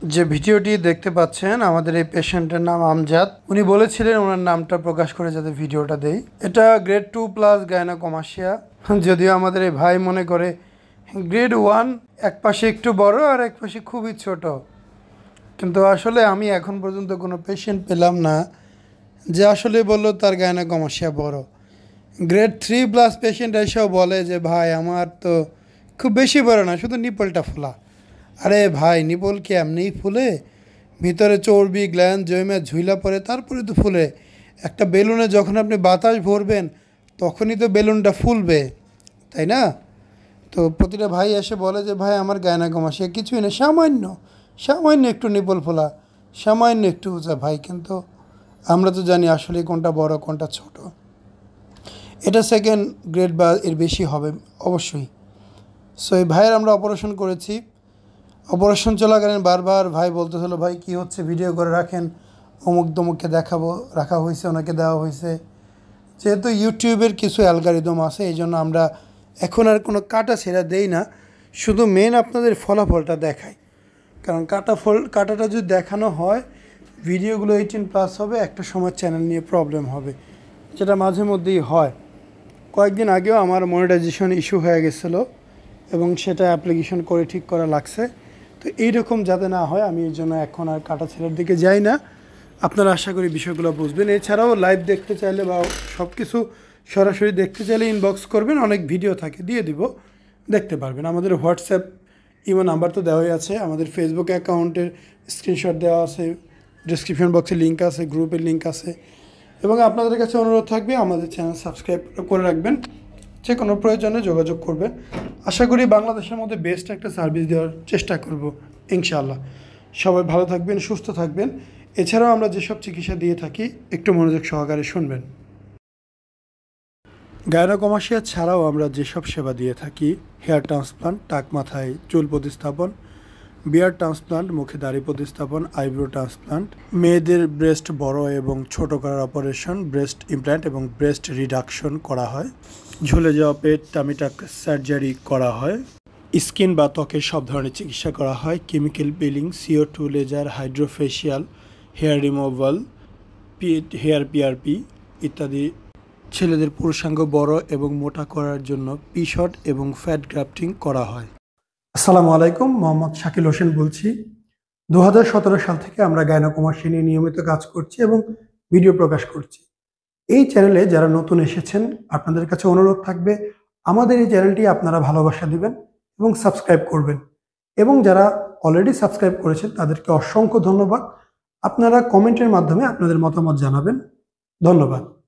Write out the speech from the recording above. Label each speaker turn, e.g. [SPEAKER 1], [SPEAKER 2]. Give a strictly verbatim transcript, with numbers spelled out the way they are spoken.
[SPEAKER 1] যে ভিডিওটি দেখতে পাচ্ছেন আমাদের এই পেশেন্টের নাম আমজাদ। উনি বলেছিলেন ওনার নামটা প্রকাশ করে যাতে ভিডিওটা দেই। এটা গ্রেড টু প্লাস গাইনোকমাসিয়া। যদিও আমাদের এই ভাই মনে করে গ্রেড ওয়ান, এক পাশে একটু বড় আর এক পাশে খুবই ছোট, কিন্তু আসলে আমি এখন পর্যন্ত কোনো পেশেন্ট পেলাম না যে আসলে বললো তার গাইনোকমাসিয়া বড়। গ্রেড থ্রি প্লাস পেশেন্ট এসেও বলে যে ভাই আমার তো খুব বেশি বড় না, শুধু নিপলটা ফোলা। আরে ভাই, নিপল কি এমনিই ফুলে? ভিতরে চর্বি গ্ল্যান্ড জমে ঝুইলা পড়ে তারপরে তো ফুলে। একটা বেলুনে যখন আপনি বাতাস ভরবেন তখনই তো বেলুনটা ফুলবে, তাই না? তো প্রতিটা ভাই এসে বলে যে ভাই আমার গাইনোকমাসিয়া কিছুই না, সামান্য সামান্য একটু নিপল ফোলা, সামান্য একটু উঁচা। ভাই কিন্তু আমরা তো জানি আসলে কোনটা বড় কোনটা ছোট। এটা সেকেন্ড গ্রেড বা এর বেশি হবে অবশ্যই। সো এই ভাইয়ের আমরা অপারেশন করেছি। অপারেশন চলাকালীন বারবার ভাই বলতে হলো ভাই কী হচ্ছে, ভিডিও করে রাখেন, অমুক তমুককে দেখাবো, রাখা হয়েছে, ওনাকে দেওয়া হয়েছে। যেহেতু ইউটিউবের কিছু অ্যালগরিদম আছে এই জন্য আমরা এখন আর কোনো কাটা ছেঁড়া দেই না, শুধু মেন আপনাদের ফলাফলটা দেখাই। কারণ কাটা ফল কাটাটা যদি দেখানো হয় ভিডিওগুলো এইটিন প্লাস হবে, একটা সময় চ্যানেল নিয়ে প্রবলেম হবে, যেটা মাঝে মধ্যেই হয়। কয়েকদিন আগেও আমার মনিটাইজেশন ইস্যু হয়ে গেছিলো এবং সেটা অ্যাপ্লিকেশন করে ঠিক করা লাগছে। তো এইরকম যাতে না হয় আমি এই জন্য এখন আর কাটা ছেঁড়ার দিকে যাই না। আপনারা আশা করি বিষয়গুলো বুঝবেন। এছাড়াও লাইভ দেখতে চাইলে বা সব কিছু সরাসরি দেখতে চাইলে ইনবক্স করবেন, অনেক ভিডিও থাকে দিয়ে দিব, দেখতে পারবেন। আমাদের হোয়াটসঅ্যাপ ইমো নাম্বার তো দেওয়াই আছে, আমাদের ফেসবুক অ্যাকাউন্টের স্ক্রিনশট দেওয়া আছে, ডিসক্রিপশন বক্সে লিঙ্ক আছে, গ্রুপের লিঙ্ক আছে। এবং আপনাদের কাছে অনুরোধ থাকবে আমাদের চ্যানেল সাবস্ক্রাইব করে রাখবেন, যে কোনো প্রয়োজনে যোগাযোগ করবেন। আশা করি বাংলাদেশের মধ্যে বেস্ট একটা সার্ভিস দেওয়ার চেষ্টা করব ইনশাআল্লাহ। সবাই ভালো থাকবেন, সুস্থ থাকবেন। এছাড়াও আমরা যেসব চিকিৎসা দিয়ে থাকি একটু মনোযোগ সহকারে শুনবেন। গাইনোকমাসিয়া ছাড়াও আমরা যেসব সেবা দিয়ে থাকি, হেয়ার ট্রান্সপ্লান্ট, টাক মাথায় চুল প্রতিস্থাপন, বিয়ার ট্রান্সপ্লান্ট, মুখে দাড়ি প্রতিস্থাপন, আইব্রো ট্রান্সপ্লান্ট, মেয়েদের ব্রেস্ট বড় এবং ছোট করার অপারেশন, ব্রেস্ট ইমপ্ল্যান্ট এবং ব্রেস্ট রিডাকশন করা হয়, ঝুলে যাওয়া পেট টামিটাক সার্জারি করা হয়, স্কিন বা ত্বকের সব ধরনের চিকিৎসা করা হয়, chemical peeling, CO two laser, hydrofacial, hair removal, P hair PRP ইত্যাদি। ছেলেদের পুরুষাঙ্গ বড় এবং মোটা করার জন্য পি শট এবং ফ্যাট গ্রাফটিং করা হয়। আসসালামু আলাইকুম, মোহাম্মদ শাকিল হোসেন বলছি। দু হাজার সতেরো সাল থেকে আমরা গাইনোকমাসিয়া নিয়ে নিয়মিত কাজ করছি এবং ভিডিও প্রকাশ করছি। এই চ্যানেলে যারা নতুন এসেছেন আপনাদের কাছে অনুরোধ থাকবে আমাদের এই চ্যানেলটি আপনারা ভালোবাসা দিবেন এবং সাবস্ক্রাইব করবেন। এবং যারা অলরেডি সাবস্ক্রাইব করেছেন তাদেরকে অসংখ্য ধন্যবাদ। আপনারা কমেন্টের মাধ্যমে আপনাদের মতামত জানাবেন। ধন্যবাদ।